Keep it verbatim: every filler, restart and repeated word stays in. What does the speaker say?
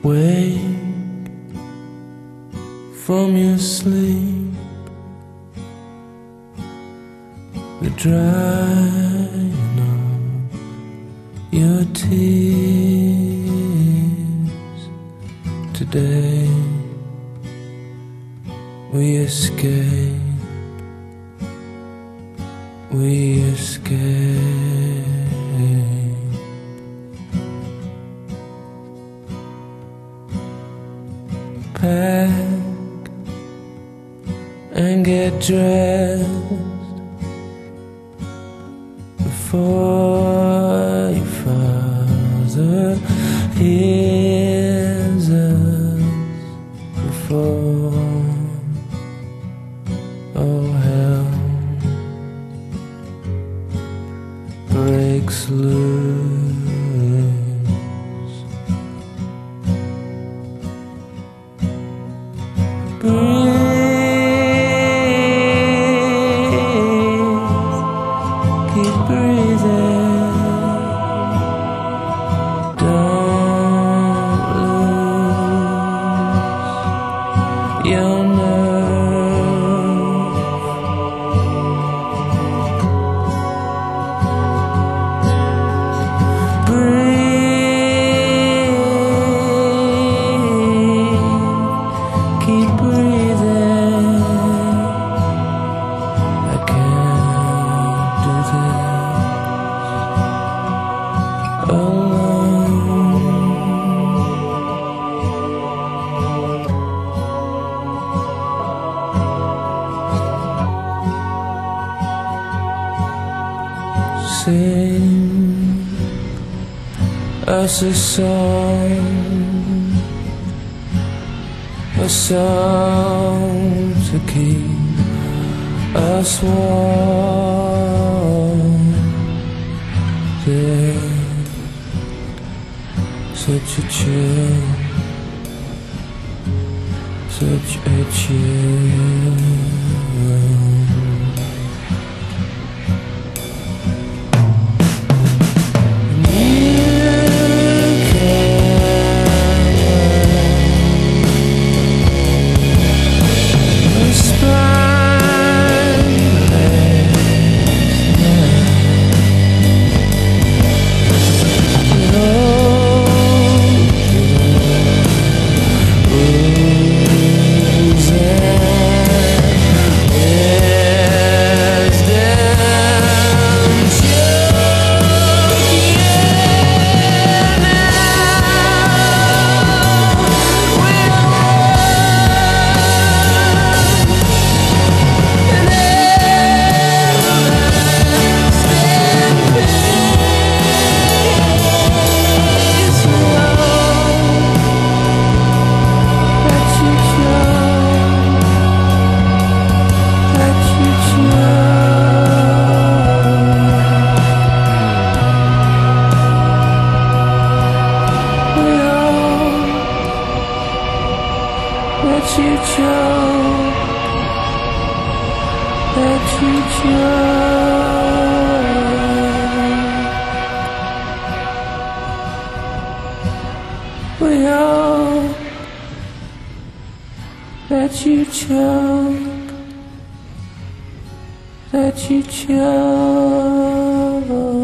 Wake from your sleep, the drying of your tears. Today we escape, we escape. Pack and get dressed before your father hears us, before all hell breaks loose. Keep breathing, don't lose your nerve. Breathe, keep breathing. I can't do this alone. Sing us a song, a song to keep us warm. There's such a chill, such a chill. Let you choke, let you choke. We all let you choke, let you choke.